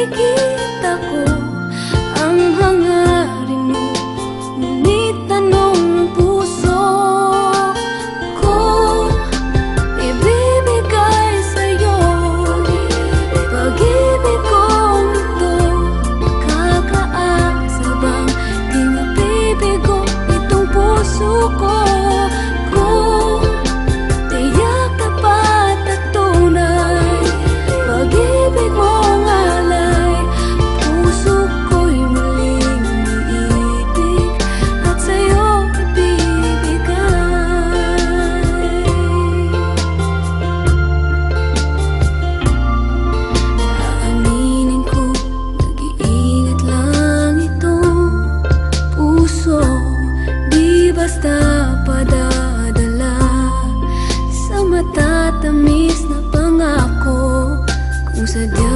nakikita ko ang hangarin mo, ngunit tanong puso ko ibibigay sa'yo. Pag-ibig kong ito, kakaasa bang di mabibigo itong puso ko? Kung tiyak, tapat at tunay, pag-ibig mong alay, puso ko'y muling iibig at sa'yo ibibigay. Aaminin ko, nag-iingat lang itong puso, di basta padadala sa matatamis na pangako. Kung sadya